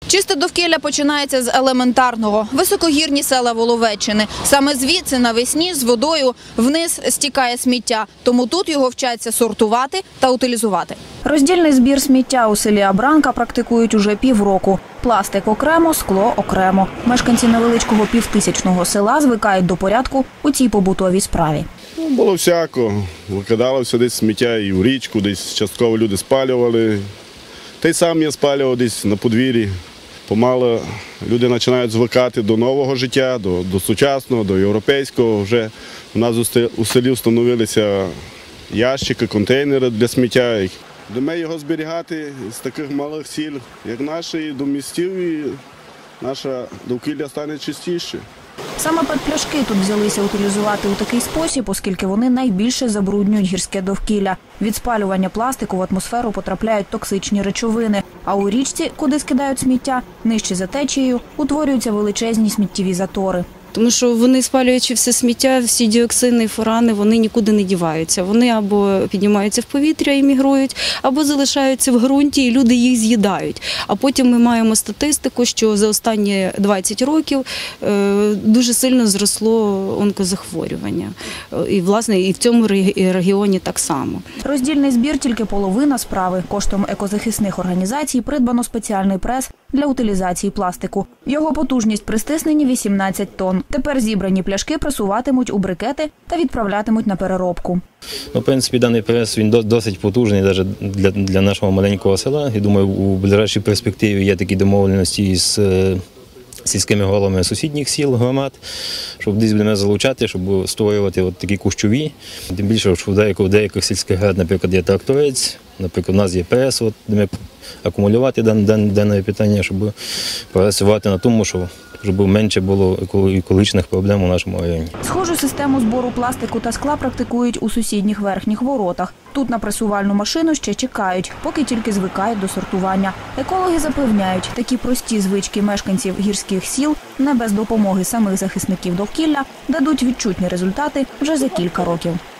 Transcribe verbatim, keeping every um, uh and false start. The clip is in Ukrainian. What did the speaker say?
Чисте довкілля починається з елементарного – високогірні села Воловеччини. Саме звідси навесні з водою вниз стікає сміття, тому тут його вчаться сортувати та утилізувати. Роздільний збір сміття у селі Абранка практикують уже півроку. Пластик окремо, скло окремо. Мешканці невеличкого півтисячного села звикають до порядку у цій побутовій справі. Ну, було всяко. Викидалося десь сміття і в річку, десь частково люди спалювали. Та й сам я спалював десь на подвір'ї. Помало люди починають звикати до нового життя, до, до сучасного, до європейського. Вже у нас у селі встановилися ящики, контейнери для сміття. Будемо його зберігати з таких малих сіл, як наші, до містів, і наше довкілля стане чистіше. Саме петпляшки тут взялися утилізувати у такий спосіб, оскільки вони найбільше забруднюють гірське довкілля. Від спалювання пластику в атмосферу потрапляють токсичні речовини, а у річці, куди скидають сміття, нижче за течією, утворюються величезні сміттєві затори. Тому що вони, спалюючи все сміття, всі діоксини, фурани, вони нікуди не діваються. Вони або піднімаються в повітря і мігрують, або залишаються в ґрунті, і люди їх з'їдають. А потім ми маємо статистику, що за останні двадцять років дуже сильно зросло онкозахворювання. І, власне, і в цьому регіоні так само. Роздільний збір – тільки половина справи. Коштом екозахисних організацій придбано спеціальний прес для утилізації пластику. Його потужність при стисненні вісімнадцять тонн. Тепер зібрані пляшки пресуватимуть у брикети та відправлятимуть на переробку. Ну, в принципі, даний прес він досить потужний навіть для, для нашого маленького села. Я думаю, у ближайшій перспективі є такі домовленості з сільськими головами сусідніх сіл, громад, щоб десь будемо залучати, щоб створювати от такі кущові. Тим більше, що в деяких, в деяких сільських рад, наприклад, є тракторець, наприклад, у нас є прес, от, де ми акумулювати дане, дане, дане питання, щоб працювати на тому, щоб щоб менше було екологічних проблем у нашому районі. Схожу систему збору пластику та скла практикують у сусідніх Верхніх Воротах. Тут на пресувальну машину ще чекають, поки тільки звикають до сортування. Екологи запевняють, такі прості звички мешканців гірських сіл не без допомоги самих захисників довкілля дадуть відчутні результати вже за кілька років.